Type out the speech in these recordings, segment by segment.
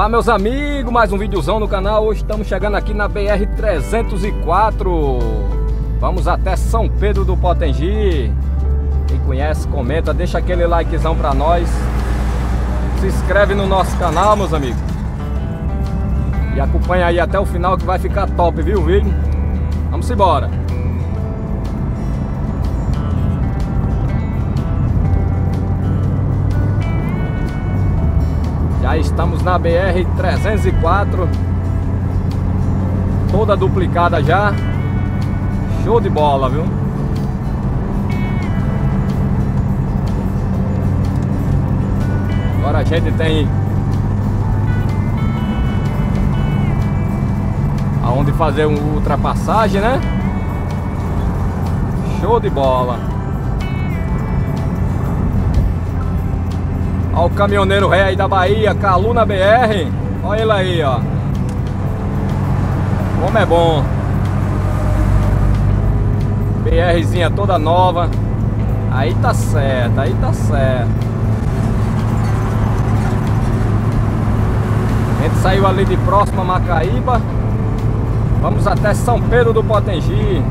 Olá meus amigos, mais um videozão no canal. Hoje estamos chegando aqui na BR-304. Vamos até São Pedro do Potengi. Quem conhece, comenta, deixa aquele likezão pra nós. Se inscreve no nosso canal, meus amigos. E acompanha aí até o final que vai ficar top, viu o vídeo? Vamos embora. Já estamos na BR-304, toda duplicada já. Show de bola, viu? Agora a gente tem aonde fazer uma ultrapassagem, né? Show de bola. Olha o caminhoneiro ré aí da Bahia, Calu na BR. Olha ele aí, ó. Como é bom. BRzinha toda nova. Aí tá certo, aí tá certo. A gente saiu ali de próximo a Macaíba. Vamos até São Pedro do Potengi.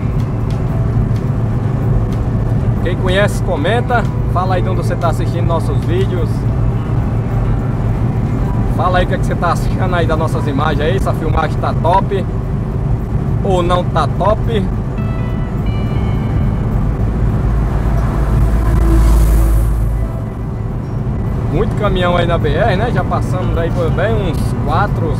Quem conhece, comenta. Fala aí de onde você está assistindo nossos vídeos. Fala aí o que você está achando aí das nossas imagens aí. Se a filmagem está top ou não tá top. Muito caminhão aí na BR, né? Já passamos aí por bem uns 4.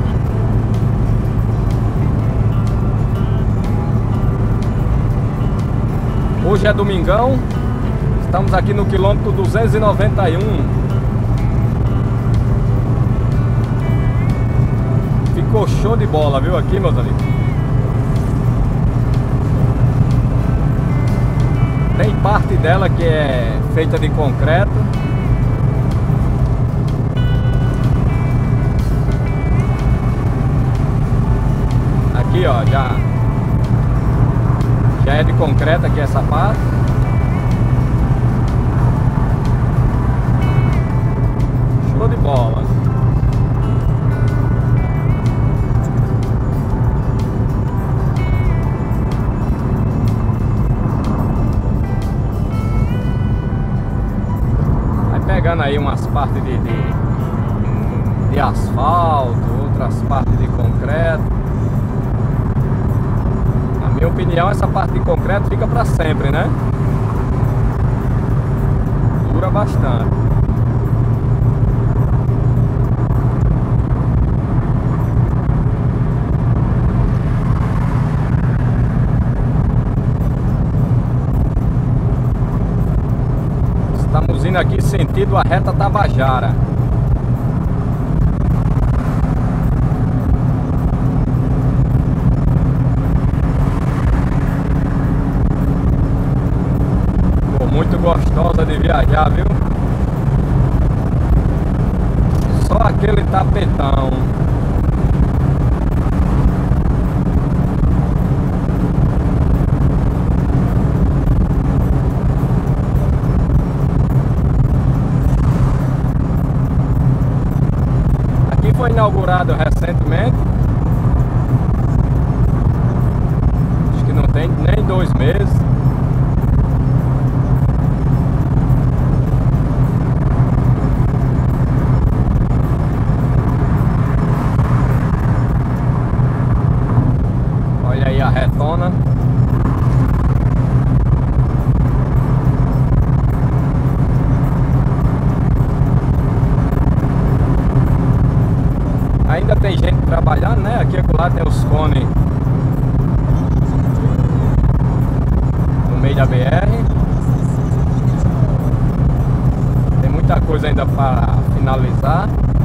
Hoje é domingão. Estamos aqui no quilômetro 291. Ficou show de bola, viu, aqui, meus amigos. Tem parte dela que é feita de concreto. Aqui, ó, já é de concreto aqui essa parte. Show de bola. Vai pegando aí umas partes de asfalto, outras partes de concreto. Na minha opinião, essa parte de concreto fica para sempre, né? Dura bastante. Estamos indo aqui sentido a reta Tabajara. Muito gostosa de viajar, viu? Só aquele tapetão. Aqui foi inaugurado recentemente. Acho que não tem nem 2 meses. A retona. Ainda tem gente trabalhando, né? Aqui e acolá tem os cones no meio da BR. Tem muita coisa ainda para finalizar.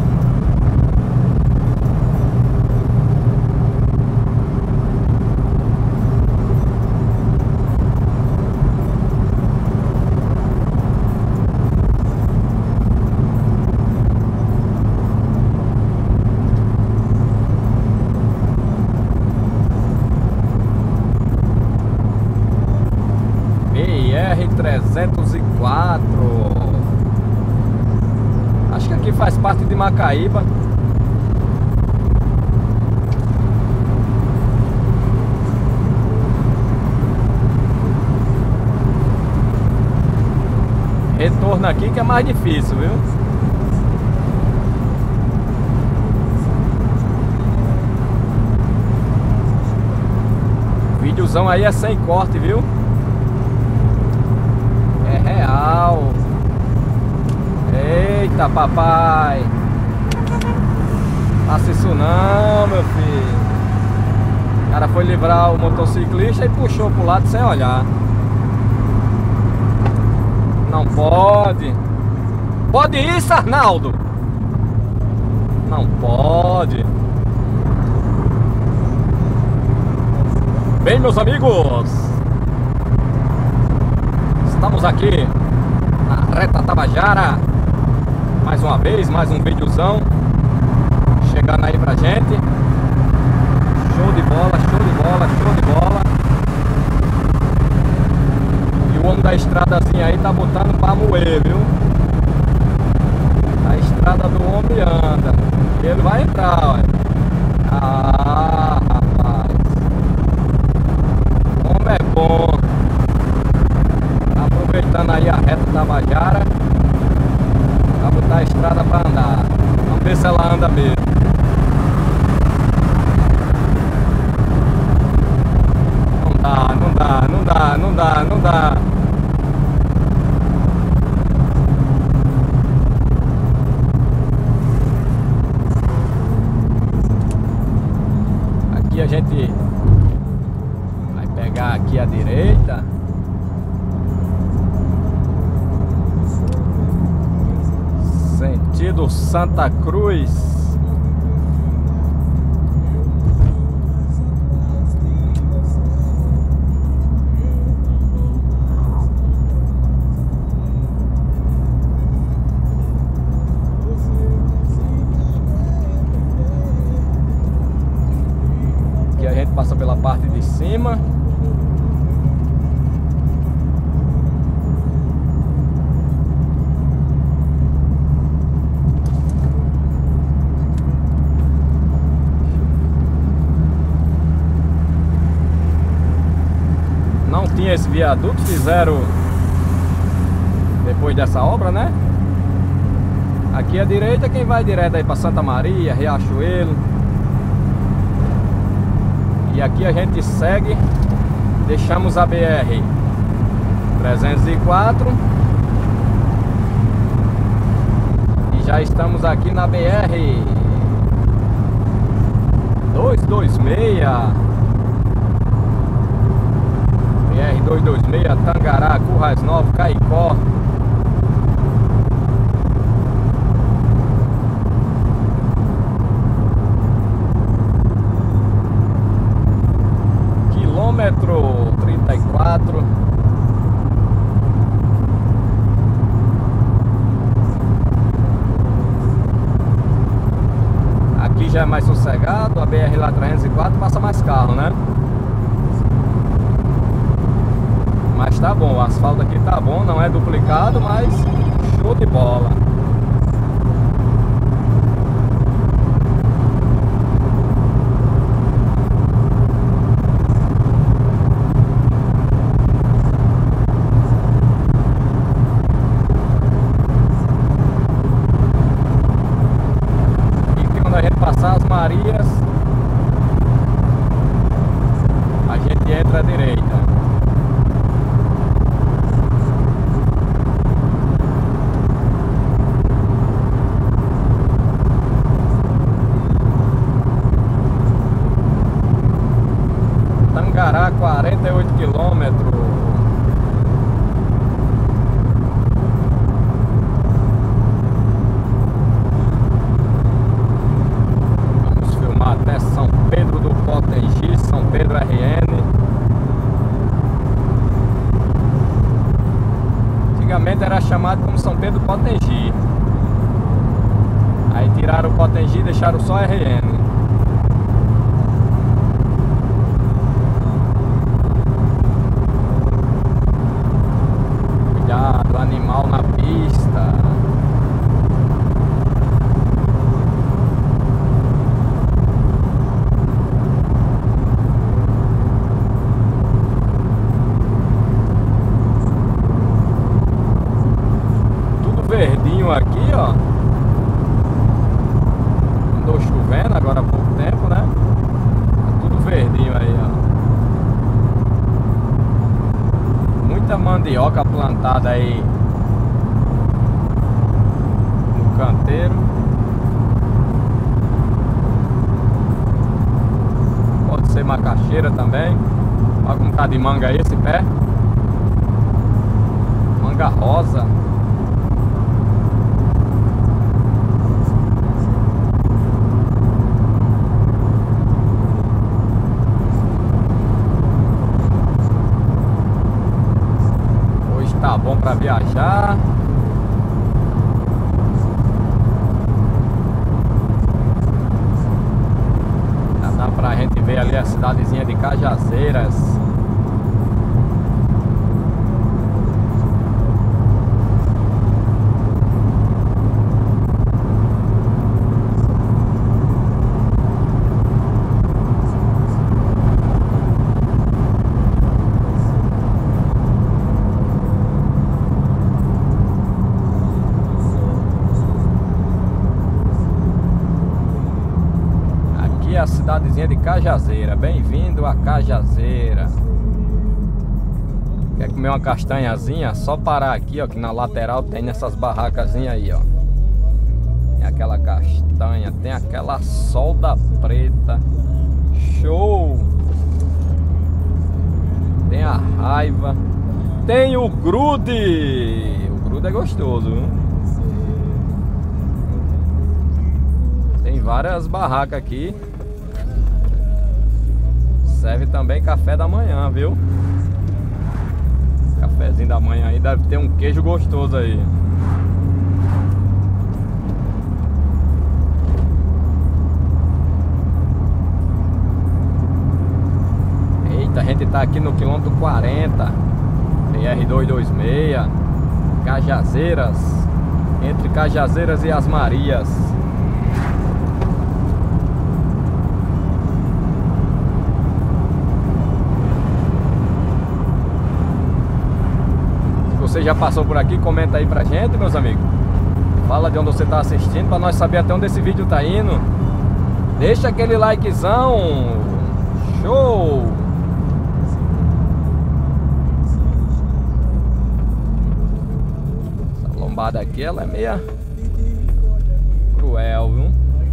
BR-304. Acho que aqui faz parte de Macaíba. retorno aqui que é mais difícil, viu? O videozão aí é sem corte, viu? É real. Eita, papai. Faça isso não, meu filho. O cara foi livrar o motociclista e puxou pro lado sem olhar. Não pode. Pode isso, Arnaldo? Não pode. Bem, meus amigos, estamos aqui na Reta Tabajara. Mais uma vez, mais um videozão chegando aí pra gente. Show de bola, show de bola, show de bola. E o homem da estradazinha aí tá botando pra moer, viu? A estrada do homem anda. E ele vai entrar, olha. Ah, rapaz. O homem é bom. Tá aproveitando aí a Reta Tabajara pra botar a estrada pra andar. Vamos ver se ela anda mesmo. Não dá. Aqui a gente vai pegar aqui à direita. Sentido Santa Cruz. Passa pela parte de cima. Não tinha esse viaduto, fizeram depois dessa obra, né? Aqui à direita, quem vai direto aí para Santa Maria, Riachuelo. E aqui a gente segue, deixamos a BR 304 e já estamos aqui na BR 226, BR 226, Tangará, Currais Novos, Caicó. Quilômetro 34. Aqui já é mais sossegado, a BR lá 304 passa mais carro, né? Mas tá bom, o asfalto aqui tá bom, não é duplicado, mas show de bola. Passar as Marias, a gente entra à direita. Tangará, 48 quilômetros. Até São Pedro do Potengi, São Pedro RN. Antigamente era chamado como São Pedro do Potengi. Aí tiraram o Potengi e deixaram só RN. Cuidado, animal na pista. mandioca plantada aí no canteiro. Pode ser macaxeira também. Olha como tá de manga aí esse pé. Manga rosa. Hoje tá bom para viajar. Já dá pra gente ver ali a cidadezinha de Cajazeiras. A cidadezinha de Cajazeira. Bem-vindo a Cajazeira. Quer comer uma castanhazinha? Só parar aqui, ó, que na lateral tem nessas barracazinhas aí, ó. Tem aquela castanha, tem aquela solda preta. Show! Tem a raiva. Tem o grude. O grude é gostoso, viu? Tem várias barracas aqui. Serve também café da manhã, viu? Cafézinho da manhã aí, deve ter um queijo gostoso aí. Eita, a gente tá aqui no quilômetro 40, BR-226, Cajazeiras, entre Cajazeiras e As Marias. Você já passou por aqui? Comenta aí pra gente, meus amigos. Fala de onde você tá assistindo, pra nós saber até onde esse vídeo tá indo. Deixa aquele likezão. Show! Essa lombada aqui, ela é meia cruel, viu?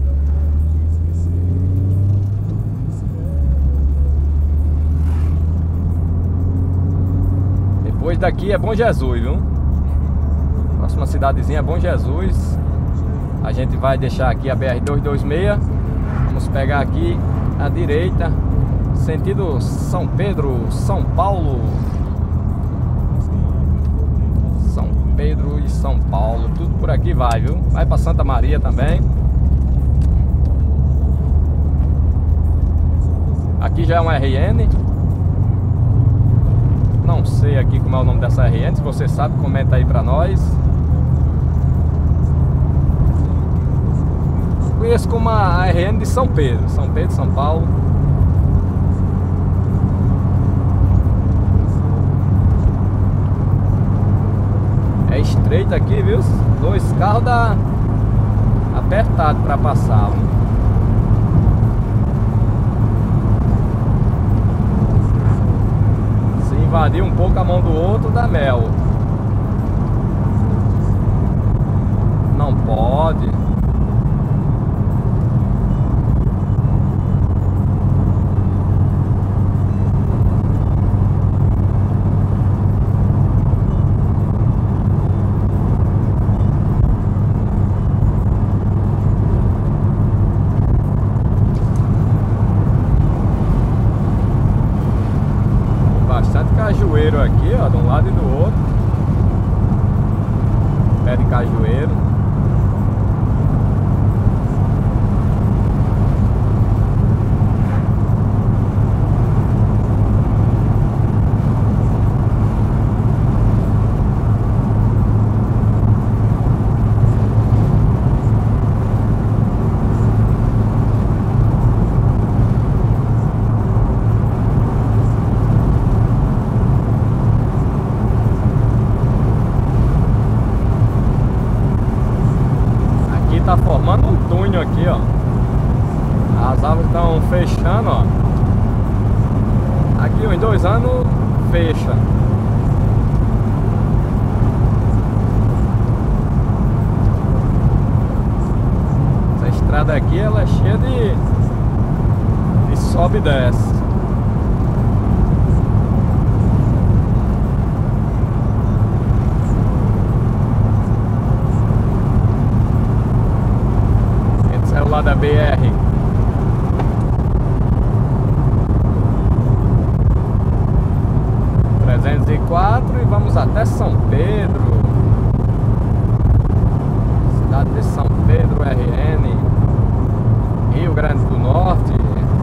Depois daqui é Bom Jesus, viu? Próxima cidadezinha é Bom Jesus. A gente vai deixar aqui a BR-226. Vamos pegar aqui à direita, sentido São Pedro, São Paulo. São Pedro e São Paulo, tudo por aqui vai, viu? Vai para Santa Maria também. Aqui já é um RN. Não sei aqui como é o nome dessa RN. Se você sabe, comenta aí pra nós. Conheço como a RN de São Pedro. São Pedro, São Paulo. É estreito aqui, viu? Dois carros dá apertado pra passar, viu? Invadir um pouco a mão do outro, dá mel. Não pode. Bastante cajueiro aqui, ó, de um lado e do outro. Pé de cajueiro. Tá formando um túnel aqui, ó. As árvores estão fechando, ó. Aqui uns 2 anos fecha. estrada aqui ela é cheia de sobe e desce. Esse é o lado da BR. E vamos até São Pedro, cidade de São Pedro, RN, Rio Grande do Norte.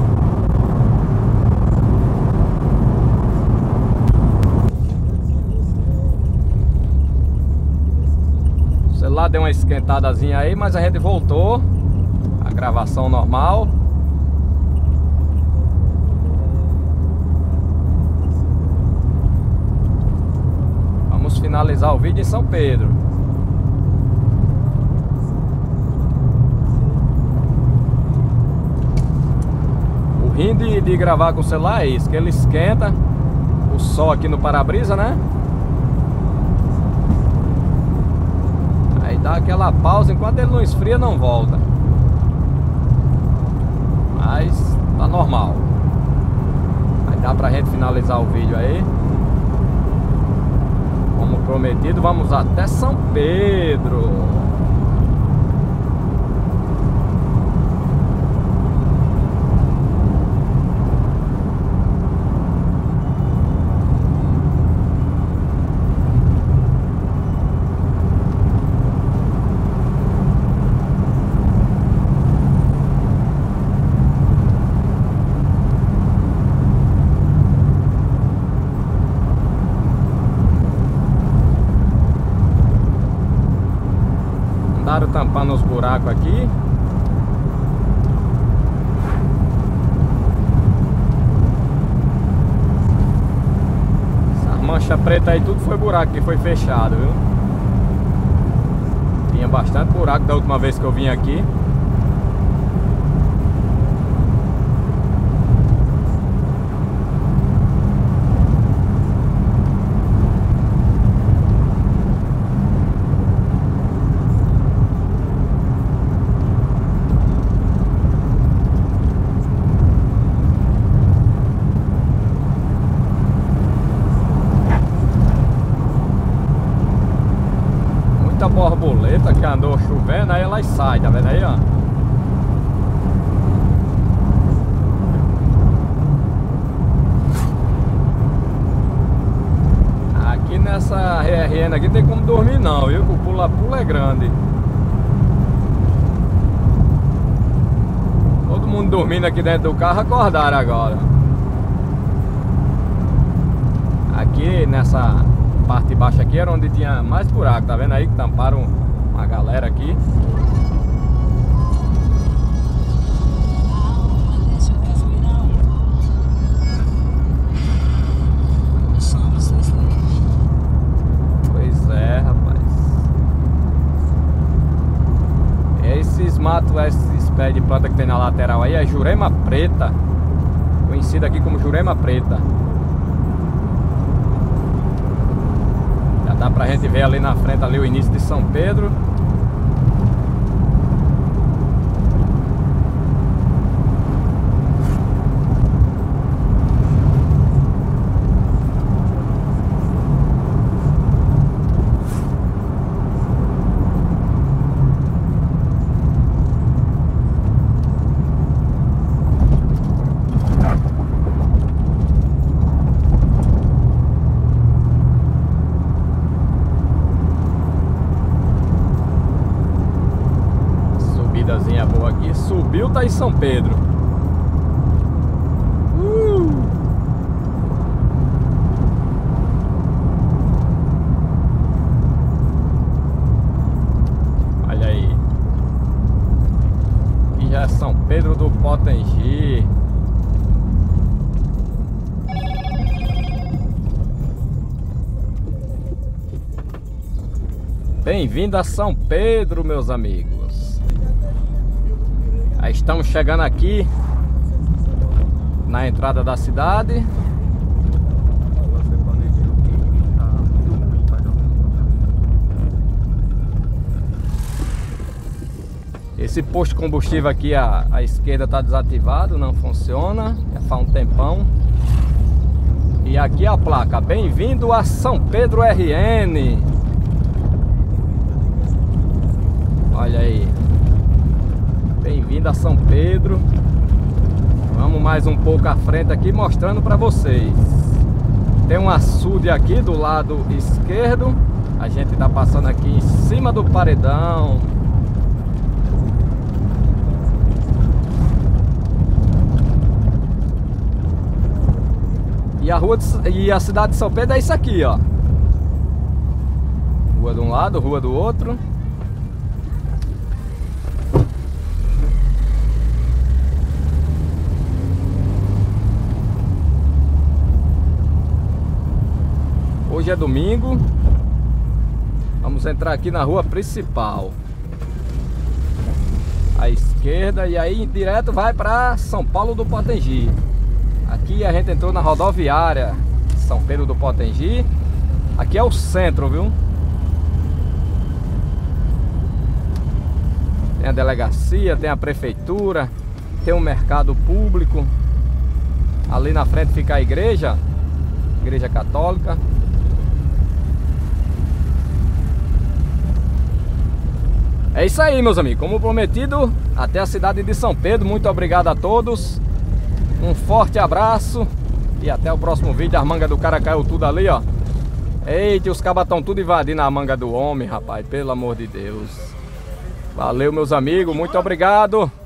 O celular deu uma esquentadazinha aí, mas a gente voltou a gravação normal. Finalizar o vídeo em São Pedro. O ruim de gravar com o celular é isso, que ele esquenta o sol aqui no para-brisa, né? Aí dá aquela pausa, enquanto ele não esfria não volta. Mas tá normal. Aí dá pra gente finalizar o vídeo aí. Como prometido, vamos até São Pedro. Tampando os buracos aqui. Essas manchas pretas aí tudo foi buraco que foi fechado, viu? Tinha bastante buraco da última vez que eu vim aqui. Borboleta que andou chovendo, aí elas saem, tá vendo aí, ó? Aqui nessa RN aqui tem como dormir não, viu? O pula-pula é grande. Todo mundo dormindo aqui dentro do carro, acordaram agora. Aqui nessa parte de baixo aqui era onde tinha mais buraco, tá vendo aí que tamparam uma galera aqui. Pois é, rapaz. Esses matos, esses pés de planta que tem na lateral aí é Jurema Preta, conhecida aqui como Jurema Preta. Dá pra gente ver ali na frente ali o início de São Pedro. Boa aqui, subiu, tá em São Pedro. Olha aí. Aqui já é São Pedro do Potengi. Bem-vindo a São Pedro, meus amigos. Aí estamos chegando aqui na entrada da cidade. Esse posto de combustível aqui à esquerda está desativado, não funciona, já faz um tempão. E aqui a placa, bem-vindo a São Pedro RN. Olha aí, bem-vindo a São Pedro. Vamos mais um pouco à frente aqui mostrando para vocês. Tem um açude aqui do lado esquerdo. A gente está passando aqui em cima do paredão. E a cidade de São Pedro é isso aqui, ó. Rua de um lado, rua do outro. Hoje é domingo. Vamos entrar aqui na rua principal à esquerda e aí direto vai para São Paulo do Potengi. Aqui a gente entrou na rodoviária São Pedro do Potengi. Aqui é o centro, viu? Tem a delegacia, tem a prefeitura, tem um mercado público. Ali na frente fica a igreja católica. É isso aí, meus amigos, como prometido, até a cidade de São Pedro. Muito obrigado a todos. Um forte abraço e até o próximo vídeo. As mangas do cara caiu tudo ali, ó. Eita, os cabas estão tudo invadindo a manga do homem, rapaz. Pelo amor de Deus. Valeu, meus amigos. Muito obrigado.